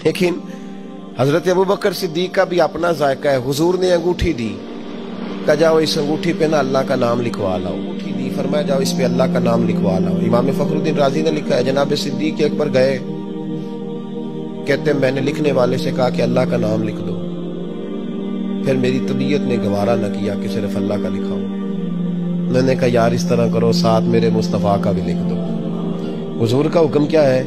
لیکن حضرت ابو بکر صدیق کا بھی اپنا ذائقہ ہے. حضور نے انگوٹھی دی, کہا جاؤ اس انگوٹھی پہ نا اللہ کا نام لکھوا لاؤ. انگوٹھی دی, فرمایا جاؤ اس پہ اللہ کا نام لکھوا لاؤ. امام فخر الدین رازی نے لکھا ہے جناب صدیق اکبر گئے, کہتے ہیں میں نے لکھنے والے سے کہا کہ اللہ کا نام لکھ دو, پھر میری طبیعت نے گوارا نہ کیا کہ صرف اللہ کا لکھاؤں. میں نے کہا یار اس طرح کرو, ساتھ میرے مصطفیٰ کا بھی لکھ دو. حضور کا حکم کیا ہے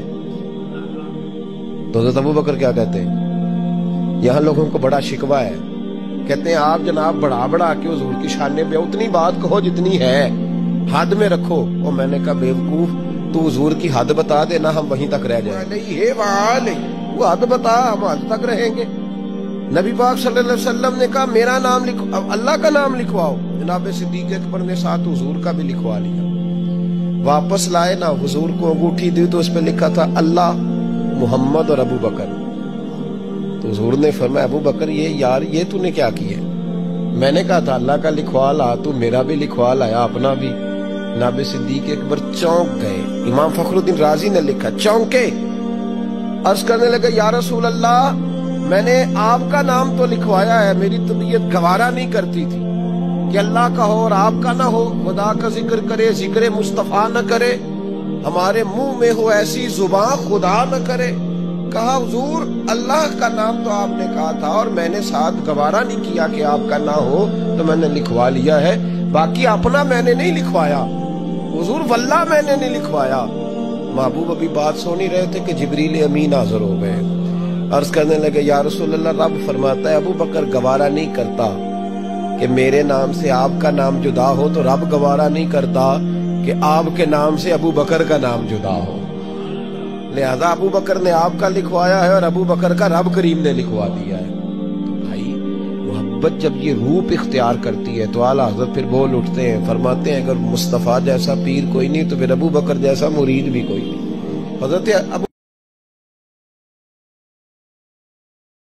تو حضرت ابو بکر کیا کہتے ہیں؟ یہاں لوگوں کو بڑا شکوہ ہے, کہتے ہیں آپ جناب بڑا کے حضور کی شان پہ اتنی بات کہو جتنی ہے, حد میں رکھو. اور میں نے کہا بیوقوف, تو حضور کی حد بتا دے نا, ہم وہیں تک رہ جائیں. وہ حد بتا, ہم حد تک رہیں گے. نبی پاک صلی اللہ علیہ وسلم نے کہا میرا نام لکھو, اللہ کا نام لکھواؤ. جناب صدیق اکبر نے ساتھ حضور کا بھی لکھوا لیا. واپس لائے نا, حضور کو انگوٹھی دی تو اس پہ لکھا تھا اللہ, محمد اور ابو بکر. تو حضور نے فرمایا ابو بکر یہ تو نے کیا کیا؟ میں نے کہا تھا اللہ کا لکھوا لا, تو میرا بھی لکھوا لایا, اپنا بھی. جناب صدیق اکبر چونک گئے. امام فخر الدین رازی نے لکھا چونکے, عرض کرنے لگا یا رسول اللہ میں نے آپ کا نام تو لکھوایا ہے, میری طبیعت گوارا نہیں کرتی تھی کہ اللہ کا ہو اور آپ کا نہ ہو, خدا کا ذکر کرے, ذکر مصطفیٰ نہ کرے, ہمارے منہ میں ہو ایسی زبان خدا نہ کرے. کہا حضور اللہ کا نام تو آپ نے کہا تھا اور میں نے ساتھ گوارا نہیں کیا کہ آپ کا نہ ہو, تو میں نے لکھوا لیا ہے, باقی اپنا میں نے نہیں لکھوایا. حضور واللہ میں نے نہیں لکھوایا. محبوب ابھی بات سو نہیں رہے تھے کہ جبریل امین حاضر ہو گئے. عرض کرنے لگے یا رسول اللہ, رب فرماتا ہے ابو بکر گوارا نہیں کرتا کہ میرے نام سے آپ کا نام جدا ہو, تو رب گوارا نہیں کرتا کہ آپ کے نام سے ابو بکر کا نام جدا ہو. لہذا ابو بکر نے آپ کا لکھوایا ہے اور ابو بکر کا رب کریم نے لکھوا دیا ہے. تو بھائی محبت جب یہ روپ اختیار کرتی ہے تو اعلیٰ حضرت پھر بول اٹھتے ہیں, فرماتے ہیں اگر مصطفیٰ جیسا پیر کوئی نہیں تو پھر ابو بکر جیسا مرید بھی کوئی نہیں. حضرت ابو